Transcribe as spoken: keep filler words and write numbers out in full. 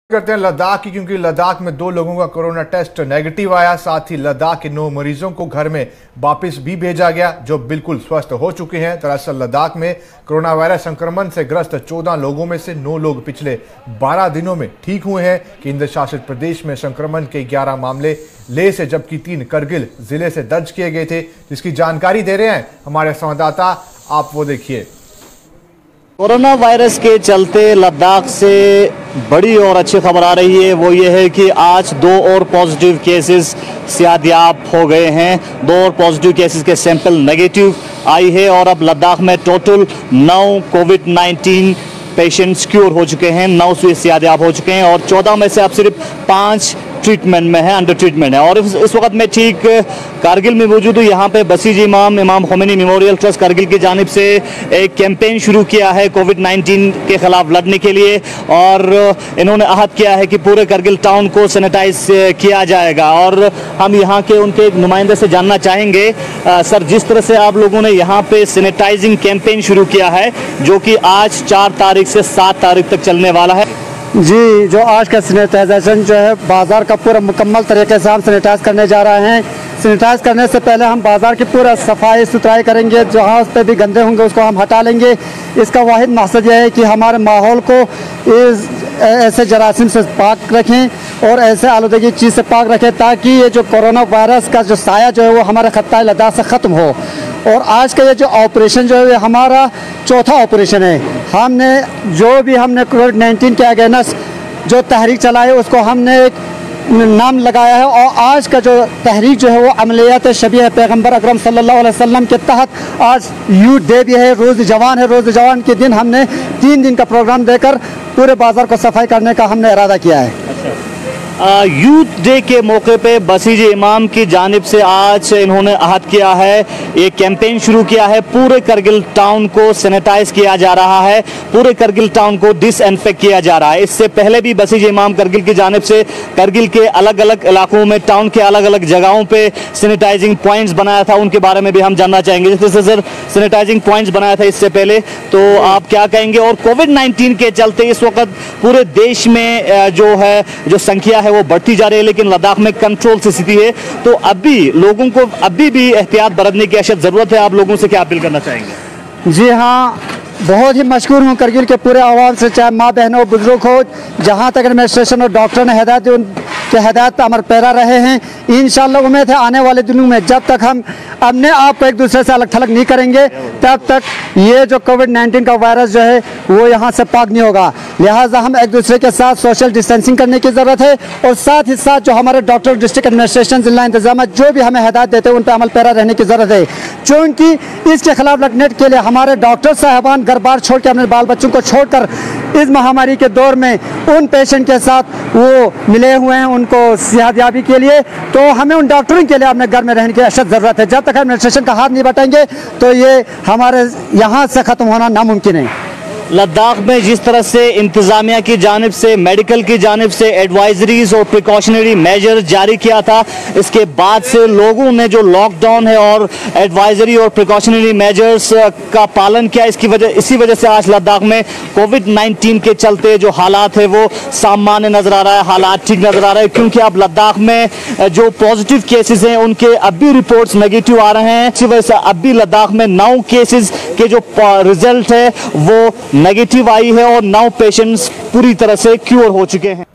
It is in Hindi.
करते हैं लद्दाख की, क्योंकि लद्दाख में दो लोगों का कोरोना टेस्ट नेगेटिव आया। साथ ही लद्दाख के नौ मरीजों को घर में वापस भी भेजा गया जो बिल्कुल स्वस्थ हो चुके हैं। दरअसल लद्दाख में कोरोना वायरस संक्रमण से ग्रस्त चौदह लोगों में से नौ लोग पिछले बारह दिनों में ठीक हुए हैं। केंद्र शासित प्रदेश में संक्रमण के ग्यारह मामले लेह से जबकि तीन करगिल जिले से दर्ज किए गए थे, जिसकी जानकारी दे रहे हैं हमारे संवाददाता। आप वो देखिए। कोरोना वायरस के चलते लद्दाख से बड़ी और अच्छी खबर आ रही है, वो ये है कि आज दो और पॉजिटिव केसेस सेहतयाब हो गए हैं। दो और पॉजिटिव केसेस के सैंपल नेगेटिव आई है और अब लद्दाख में टोटल नौ कोविड नाइन्टीन पेशेंट्स क्योर हो चुके हैं, नौ से सेहतयाब हो चुके हैं और चौदह में से अब सिर्फ पाँच ट्रीटमेंट में है, अंडर ट्रीटमेंट है। और इस, इस वक्त मैं ठीक कारगिल में मौजूद हूँ। यहाँ पे बसीज इमाम इमाम खोमेनी मेमोरियल ट्रस्ट कारगिल की जानिब से एक कैंपेन शुरू किया है कोविड नाइन्टीन के खिलाफ लड़ने के लिए और इन्होंने अहद किया है कि पूरे कारगिल टाउन को सैनिटाइज किया जाएगा। और हम यहाँ के उनके एक नुमाइंदे से जानना चाहेंगे, आ, सर, जिस तरह से आप लोगों ने यहाँ पे सैनिटाइजिंग कैंपेन शुरू किया है जो कि आज चार तारीख से सात तारीख तक चलने वाला है। जी, जो आज का सैनिटाइजेशन जो है बाज़ार का पूरा मुकम्मल तरीके से हम सैनिटाइज करने जा रहे हैं। सैनिटाइज करने से पहले हम बाज़ार की पूरा सफाई सुथराई करेंगे, जहाँ उस पर भी गंदे होंगे उसको हम हटा लेंगे। इसका वाहिद मकसद यह है कि हमारे माहौल को इस ऐसे जरासीम से पाक रखें और ऐसे आलूदगी चीज़ से पाक रखें ताकि ये जो कोरोना वायरस का जो साया जो है वो हमारे खत्ता लद्दाख से ख़त्म हो। और आज का ये जो ऑपरेशन जो है हमारा चौथा ऑपरेशन है। हमने जो भी हमने कोविड नाइन्टीन के अगेंस्ट जो तहरीक चलाई उसको हमने एक नाम लगाया है और आज का जो तहरीक जो है वो अमलियात शबीह पैगंबर अकरम सल्लल्लाहु अलैहि वसल्लम के तहत आज यूथ डे भी है, रोज़ जवान है। रोज़ जवान के दिन हमने तीन दिन का प्रोग्राम देकर पूरे बाज़ार को सफाई करने का हमने इरादा किया है। यूथ डे के मौके पे बसीज इमाम की जानिब से आज इन्होंने अहद किया है, एक कैंपेन शुरू किया है, पूरे करगिल टाउन को सैनिटाइज किया जा रहा है, पूरे करगिल टाउन को डिसइंफेक्ट किया जा रहा है। इससे पहले भी बसीज इमाम करगिल की जानिब से करगिल के अलग अलग इलाकों में, टाउन के अलग अलग जगहों पे सैनिटाइजिंग पॉइंट्स बनाया था, उनके बारे में भी हम जानना चाहेंगे। जैसे सर सैनिटाइजिंग पॉइंट्स बनाया था इससे पहले, तो आप क्या कहेंगे? और कोविड नाइन्टीन के चलते इस वक्त पूरे देश में जो है जो संख्या वो बढ़ती जा रही है, लेकिन लद्दाख में कंट्रोल से स्थिति है, तो अभी लोगों को अभी भी एहतियात बरतने की अशद जरूरत है। आप लोगों से क्या अपील करना चाहेंगे? जी हाँ, बहुत ही मशहूर हूँ करगिल के पूरे आवाम से, चाहे माँ बहनों बुजुर्ग हो, जहाँ तक एडमिनिस्ट्रेशन और डॉक्टर ने हिदायत दी उनके हिदायत पर अमल पैरा रहे हैं। इंशाअल्लाह उम्मीद है आने वाले दिनों में जब तक हम अपने आप को एक दूसरे से अलग थलग नहीं करेंगे तब तक ये जो कोविड नाइन्टीन का वायरस जो है वो यहाँ से पाक नहीं होगा। लिहाजा हम एक दूसरे के साथ सोशल डिस्टेंसिंग करने की ज़रूरत है और साथ ही साथ जो हमारे डॉक्टर, डिस्ट्रिक्ट एडमिनिस्ट्रेशन, जिला इंतजाम जो भी हमें हिदायत देते हैं उन पर अमल पैरा रहने की ज़रूरत है, क्योंकि इसके खिलाफ लड़ने के लिए हमारे डॉक्टर साहबान घर बार छोड़ के अपने बाल बच्चों को छोड़कर इस महामारी के दौर में उन पेशेंट के साथ वो मिले हुए हैं उनको सेहतयाबी के लिए। तो हमें उन डॉक्टरों के लिए अपने घर में रहने की अशद ज़रूरत है। जब तक एडमिनिस्ट्रेशन का हाथ नहीं बटाएंगे तो ये हमारे यहाँ से ख़त्म होना नामुमकिन है। लद्दाख में जिस तरह से इंतज़ामिया की जानिब से, मेडिकल की जानिब से एडवाइजरीज और प्रिकॉशनरी मेजर जारी किया था, इसके बाद से लोगों ने जो लॉकडाउन है और एडवाइजरी और प्रिकॉशनरी मेजर्स का पालन किया। इसकी वजह इसी वजह से आज लद्दाख में कोविड नाइन्टीन के चलते जो हालात है वो सामान्य नज़र आ रहा है, हालात ठीक नज़र आ रहे हैं, क्योंकि अब लद्दाख में जो पॉजिटिव केसेस हैं उनके अब भी रिपोर्ट्स नेगेटिव आ रहे हैं। इसी वजह से अब भी लद्दाख में नौ केसेस के जो रिजल्ट है वो नेगेटिव आई है और नौ पेशेंट्स पूरी तरह से क्योर हो चुके हैं।